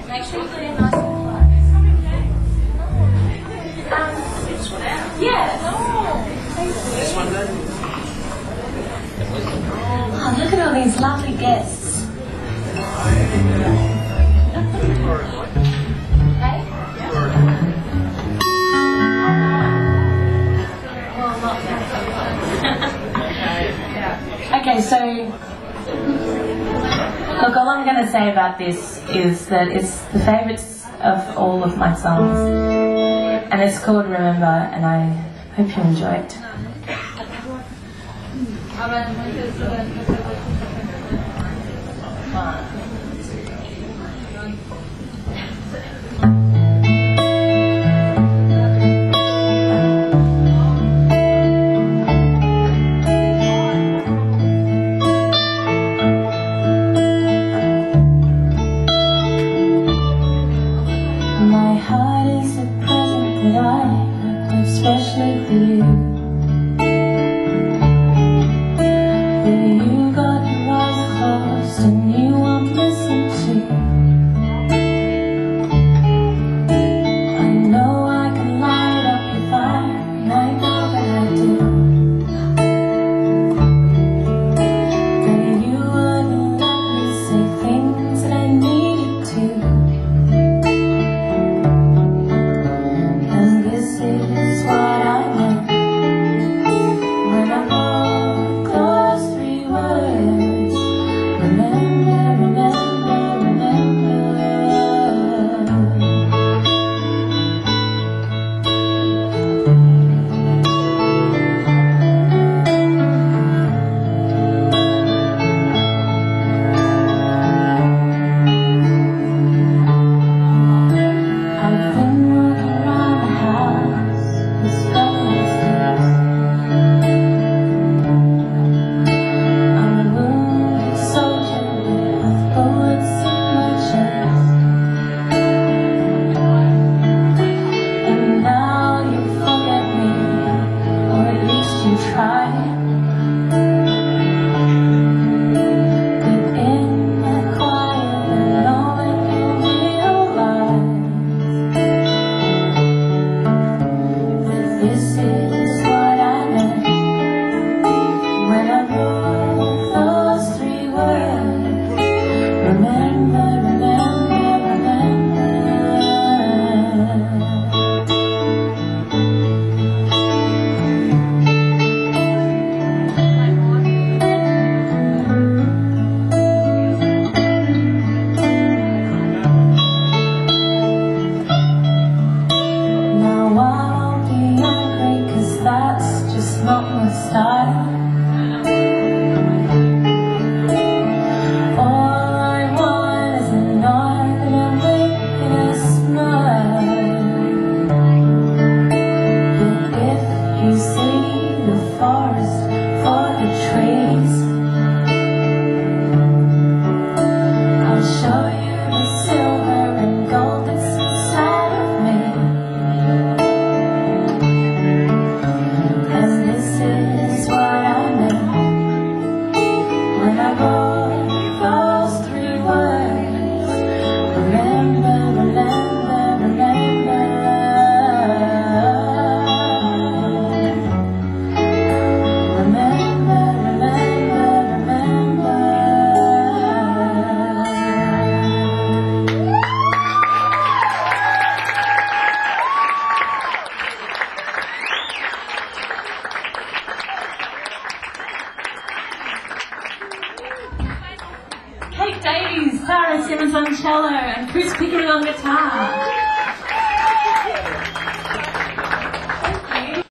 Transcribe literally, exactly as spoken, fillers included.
Make sure you put it nice and close. Um, this one out? Yeah. This one then? Oh, look at all these lovely guests. Hey? Well, not that. Okay, so look, all I'm going to say about this is that it's the favourites of all of my songs, and it's called Remember, and I hope you enjoy it. My heart is a present that I wrapped up specially for you. But you got your eyes closed and you won't listen to. I know I can light up your fire, and I know that I do. But you wouldn't let me say things that I needed to. Clara Simmons on cello and Chris Pickering on guitar.